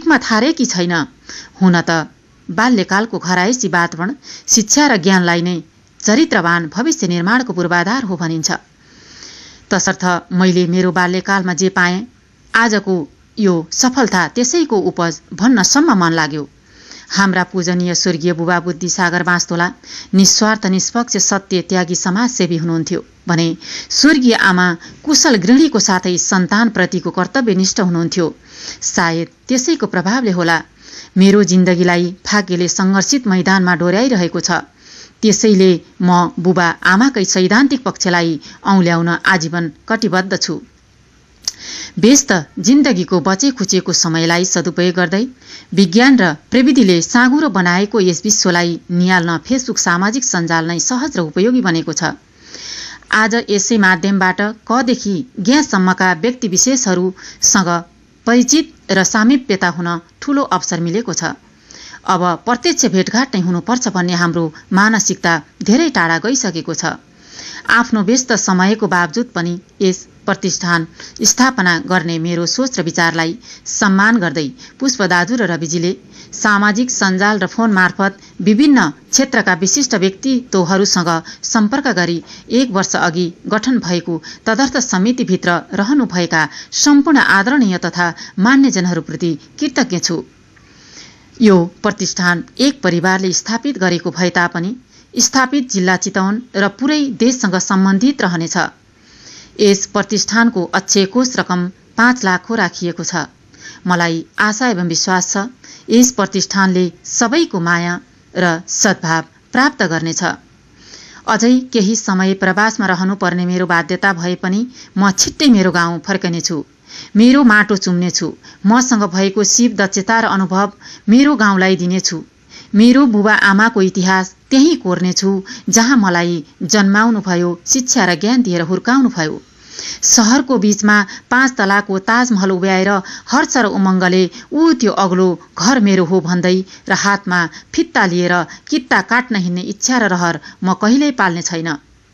ठिकमा थारेकी छैन। हुन त बाल्यकालको घरायसी वातावरण शिक्षा र ज्ञानलाई नै चरित्रवान भविष्य निर्माणको पूर्वाधार हो भनिन्छ। तसर्थ मैले मेरो बाल्यकालमा जे पाएँ, आजको यो सफलता त्यसैको उपज भन्नसम्म मन लाग्यो। हाम्रा पूजनीय स्वर्गीय बुबा बुद्धि सागर बाँसतोला निस्वार्थ निष्पक्ष सत्य त्यागी समाजसेवी हुनुहुन्थ्यो भने स्वर्गीय आमा कुशल गृहिणीको साथै सन्तानप्रतिको कर्तव्यनिष्ठ हुनुहुन्थ्यो। सायद त्यसैको प्रभावले होला मेरो जिन्दगीलाई भाग्यले सङ्घर्षित मैदानमा डोर्याइरहेको छ। त्यसैले म बुबा आमाकै सैद्धान्तिक पक्षलाई औल्याउन आजीवन कटिबद्ध छु। व्यस्त जिन्दगीको बचे खुचेको समयलाई सदुपयोग गर्दै विज्ञान र प्रविधिले साँघुरो बनाएको यस विश्वलाई निहाल्न फेसबुक सामाजिक सञ्जाल नै सहज र उपयोगी बनेको छ। आज यसै माध्यमबाट कदेखि ज्ञसम्मका व्यक्ति विशेषहरूसँग परिचित र सामिप्यता हुन ठूलो अवसर मिलेको छ। अब प्रत्यक्ष भेटघाट नै हुनुपर्छ भन्ने हाम्रो मानसिकता धेरै टाढा गइसकेको छ। आफ्नो व्यस्त समयको बावजुद पनि यस प्रतिष्ठान स्थापना गर्ने मेरो सोच र विचारलाई सम्मान गर्दै पुष्प दाजु र रविजीले सामाजिक सञ्जाल र फोन मार्फत विभिन्न क्षेत्रका विशिष्ट व्यक्तित्वहरूसँग सम्पर्क गरी 1 वर्ष अघि गठन भएको तदर्थ समितिभित्र रहनुभएका सम्पूर्ण आदरणीय तथा मान्यजनहरूप्रति कृतज्ञ छु। यो प्रतिष्ठान एक परिवारले स्थापित गरेको भए तापनि स्थापित जिल्ला चितवन र पुरै देशसँग सम्बन्धित रहनेछ। यस प्रतिष्ठानको अक्षय कोष रकम 5 लाख राखिएको छ। मलाई आशा एवं विश्वास छ यस प्रतिष्ठानले सबैको माया र सद्भाव प्राप्त गर्नेछ। अझै केही समय प्रवासमा रहनुपर्ने मेरो बाध्यता भए पनि म छिट्टै मेरो गाउँ फर्कनेछु। मेरो माटो चुम्नेछु। मसँग भएको सिप दक्षता र अनुभव मेरो गाउँलाई दिनेछु। मेरो बुबा आमाको इतिहास त्यही कोर्नेछु जहाँ मलाई जन्माउनु भयो, शिक्षा र ज्ञान दिएर हुर्काउनु भयो। शहरको बीचमा 5 तलाको ताजमहल उभ्याएर हर्ष र उमङ्गले त्यो अग्लो घर मेरो हो भन्दै र हातमा फित्ता लिएर कित्ता काट्न हिँड्ने इच्छा र रहर म कहिल्यै पाल्ने छैन।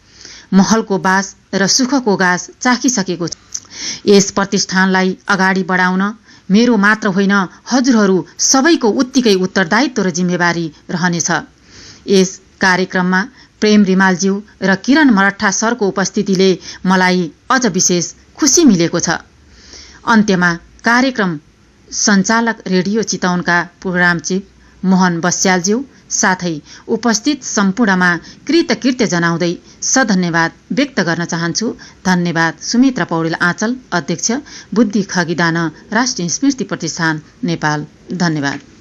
महलको बास र सुखको गास चाखिसकेको छु। यस प्रतिष्ठानलाई अगाडि बढाउन मेरो मात्र होइन हजुरहरू सबैको उत्तिकै उत्तरदायित्व र जिम्मेवारी रहनेछ। यस कार्यक्रममा प्रेम रिमालज्यू र किरण मरठा सरको उपस्थितिले मलाई अझ विशेष खुसी मिलेको छ। अन्त्यमा कार्यक्रम सञ्चालक रेडियो चितवनका प्रोग्राम चिफ मोहन बस्यालज्यू साथै उपस्थित सम्पूर्णमा कृतज्ञता जनाउँदै सधन्यवाद व्यक्त गर्न चाहन्छु। धन्यवाद। सुमित्रा पौडेल आँचल, अध्यक्ष, बुद्धि खगिदान राष्ट्रिय स्मृति प्रतिष्ठान नेपाल। धन्यवाद।